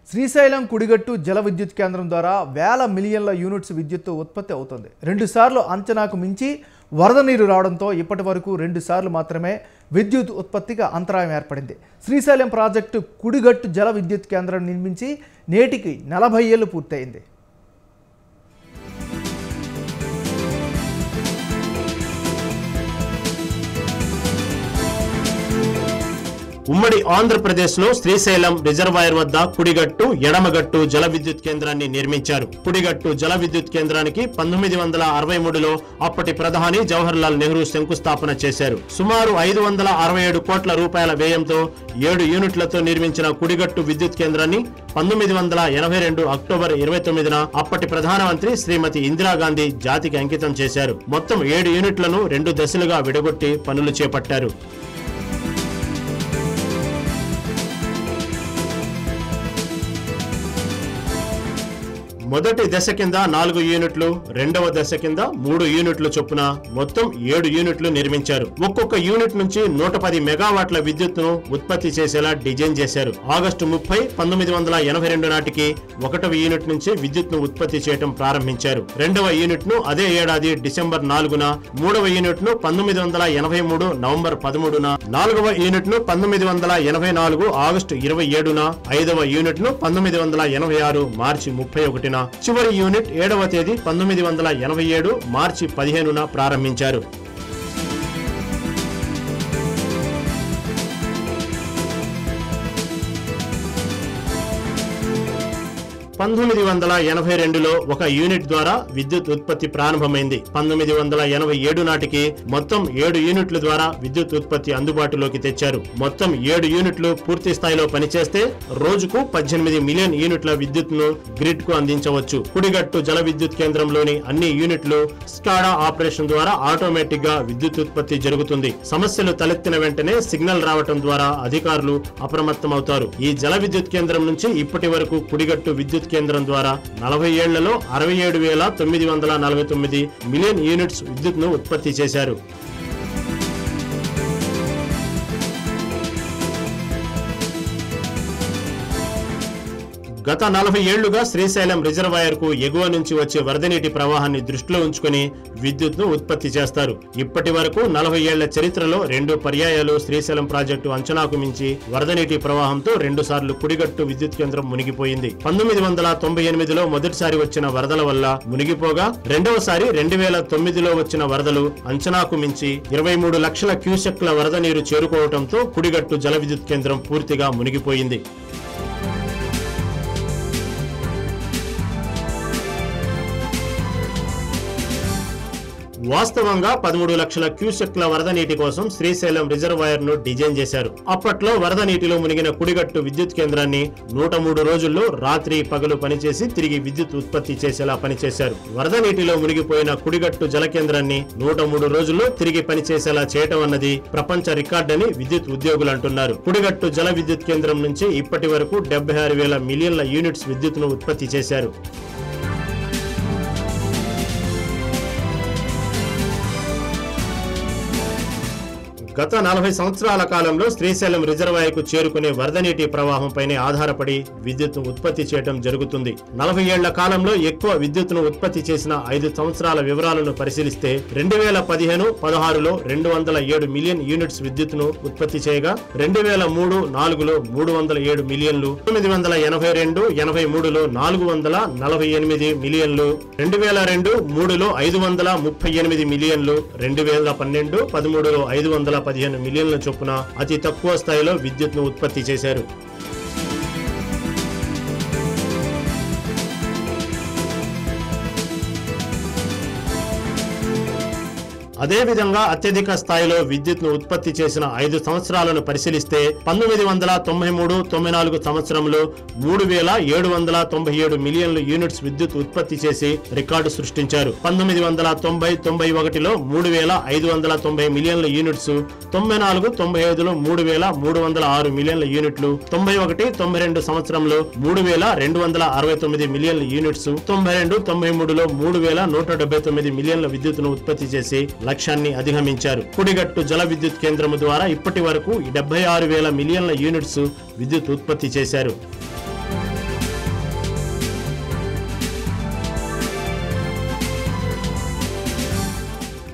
శ్రీశైలం కుడిగట్టు జల విద్యుత్ కేంద్రం ద్వారా వేల మిలియన్ల యూనిట్స్ విద్యుత్ ఉత్పత్తి అవుతుంది. 2 సార్లు అంచనాకు మించి వరద నీరు రావడంతో ఇప్పటి వరకు 2 సార్లు మాత్రమే విద్యుత్ ఉత్పత్తికి అంతరాయం ఏర్పడింది. శ్రీశైలం ప్రాజెక్టు కుడిగట్టు జల విద్యుత్ కేంద్రం నిర్మించి నేటికి 40 ఏళ్లు పూర్తయింది. ఉమ్మడి ఆంధ్రప్రదేశ్లో శ్రీశైలం రిజర్వాయర్ వద్ద కుడిగట్టు ఎడమగట్టు జల విద్యుత్ కేంద్రాన్ని నిర్మించారు. కుడిగట్టు జల విద్యుత్ కేంద్రానికి 1963లో అప్పటి ప్రధాని జవహర్లాల్ నెహ్రూ శంకుస్థాపన చేశారు. సుమారు 567 కోట్ల రూపాయల వ్యయంతో 7 యూనిట్లతో నిర్మించిన కుడిగట్టు విద్యుత్ కేంద్రాన్ని 1982 అక్టోబర్ 29న అప్పటి ప్రధానమంత్రి శ్రీమతి ఇందిరాగాంధీ జాతికి అంకితం చేశారు. మొత్తం 7 యూనిట్లను 2 దశలుగా విడగొట్టి పనులు చేపట్టారు. మొదటి దశ కింద 4 యూనిట్లు, రెండవ దశ కింద 3 యూనిట్లు చొప్పున మొత్తం 7 యూనిట్లు నిర్మించారు. ఒక్కొక్క యూనిట్ నుంచి 110 మెగావాట్ల విద్యుత్తును ఉత్పత్తి చేసేలా డిజైన్ చేశారు. ఆగస్టు 30, 1982 నాటికి 1వ యూనిట్ నుంచి విద్యుత్ను ఉత్పత్తి చేయడం ప్రారంభించారు. రెండవ యూనిట్ ను అదే ఏడాది డిసెంబర్ 4న, 3వ యూనిట్ ను 1983 నవంబర్ 13న, 4వ యూనిట్ ను 1984 ఆగస్టు 27న, 5వ యూనిట్ ను 1986 మార్చి 31న, చివరి యూనిట్ 7వ తేదీ 1987 మార్చి 15న ప్రారంభించారు. 1982లో ఒక యూనిట్ ద్వారా విద్యుత్ ఉత్పత్తి ప్రారంభమైంది. 1987 నాటికి మొత్తం 7 యూనిట్ల ద్వారా విద్యుత్ ఉత్పత్తి అందుబాటులోకి తెచ్చారు. మొత్తం 7 యూనిట్లు పూర్తి స్థాయిలో పనిచేస్తే రోజుకు 18 మిలియన్ యూనిట్ల విద్యుత్ను గ్రిడ్ కు అందించవచ్చు. కుడిగట్టు జల విద్యుత్ కేంద్రంలోని అన్ని యూనిట్లు స్కాడా ఆపరేషన్ ద్వారా ఆటోమేటిక్ గా విద్యుత్ ఉత్పత్తి జరుగుతుంది. సమస్యలు తలెత్తిన వెంటనే సిగ్నల్ రావటం ద్వారా అధికారులు అప్రమత్తమవుతారు. ఈ జల విద్యుత్ కేంద్రం నుంచి ఇప్పటి వరకు కుడిగట్టు విద్యుత్ కేంద్రం ద్వారా 40 ఏళ్లలో 67,949 మిలియన్ యూనిట్స్ విద్యుత్ను ఉత్పత్తి చేశారు. గత 40 ఏళ్లుగా శ్రీశైలం రిజర్వాయర్ కు ఎగువ నుంచి వచ్చే వరద నీటి ప్రవాహాన్ని దృష్టిలో ఉంచుకుని విద్యుత్ను ఉత్పత్తి చేస్తారు. ఇప్పటి వరకు 40 ఏళ్ల చరిత్రలో 2 పర్యాయాలు శ్రీశైలం ప్రాజెక్టు అంచనాకు మించి వరద నీటి ప్రవాహంతో 2 సార్లు కుడిగట్టు విద్యుత్ కేంద్రం మునిగిపోయింది. 1998లో మొదటిసారి వచ్చిన వరదల వల్ల మునిగిపోగా, రెండవసారి 2009లో వచ్చిన వరదలు అంచనాకు మించి 23 లక్షల క్యూసెక్ల వరద నీరు చేరుకోవడంతో కుడిగట్టు జల విద్యుత్ కేంద్రం పూర్తిగా మునిగిపోయింది. వాస్తవంగా 13 లక్షల క్యూసెక్ల వరద నీటి కోసం శ్రీశైలం రిజర్వాయర్ ను డిజైన్ చేశారు. అప్పట్లో వరద నీటిలో మునిగిన కుడిగట్టు విద్యుత్ కేంద్రాన్ని 103 రోజుల్లో రాత్రి పగలు పనిచేసి తిరిగి విద్యుత్ ఉత్పత్తి చేసేలా పనిచేశారు. వరద నీటిలో మునిగిపోయిన కుడిగట్టు జల కేంద్రాన్ని 103 రోజుల్లో తిరిగి పనిచేసేలా చేయటం అన్నది ప్రపంచ రికార్డని విద్యుత్ ఉద్యోగులు అంటున్నారు. కుడిగట్టు జల విద్యుత్ కేంద్రం నుంచి ఇప్పటి వరకు 76,000 మిలియన్ల యూనిట్స్ విద్యుత్ను ఉత్పత్తి చేశారు. గత 40 సంవత్సరాల కాలంలో శ్రీశైలం రిజర్వాయర్ కు చేరుకునే వరద నీటి ప్రవాహంపైనే ఆధారపడి విద్యుత్ను ఉత్పత్తి చేయడం జరుగుతుంది. 40 ఏళ్ల కాలంలో ఎక్కువ విద్యుత్ను ఉత్పత్తి చేసిన 5 సంవత్సరాల వివరాలను పరిశీలిస్తే 2015-16లో 207 మిలియన్ యూనిట్స్ విద్యుత్ను ఉత్పత్తి చేయగా, 2003-4లో 307 మిలియన్లు, 1982-83లో 448 మిలియన్లు, 2002-3లో 538 మిలియన్లు, 2012-13లో 515 మిలియన్ల చొప్పున అతి తక్కువ స్థాయిలో విద్యుత్ను ఉత్పత్తి చేశారు. అదేవిధంగా అత్యధిక స్థాయిలో విద్యుత్ను ఉత్పత్తి చేసిన 5 సంవత్సరాలను పరిశీలిస్తే 1993-94 సంవత్సరంలో 3,797 మిలియన్ల యూనిట్స్ విద్యుత్ ఉత్పత్తి చేసి రికార్డు సృష్టించారు. 1990-91లో 3,590 మిలియన్ల యూనిట్స్, 94-95లో 3,306 మిలియన్ల యూనిట్లు, 91-92 సంవత్సరంలో 3,269 మిలియన్ల యూనిట్స్, 92-93లో 3,179 మిలియన్ల విద్యుత్తును ఉత్పత్తి చేసి లక్ష్యాన్ని అధిగమించారు. కుడిగట్టు జల విద్యుత్ కేంద్రం ద్వారా ఇప్పటి వరకు 76,000 మిలియన్ల యూనిట్స్ విద్యుత్ ఉత్పత్తి చేశారు.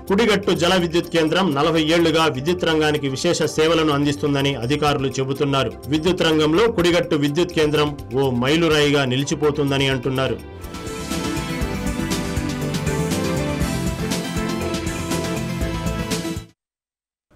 కుడిగట్టు జల విద్యుత్ కేంద్రం 40 ఏళ్లుగా విద్యుత్ రంగానికి విశేష సేవలను అందిస్తుందని అధికారులు చెబుతున్నారు. విద్యుత్ రంగంలో కుడిగట్టు విద్యుత్ కేంద్రం ఓ మైలురాయిగా నిలిచిపోతుందని అంటున్నారు.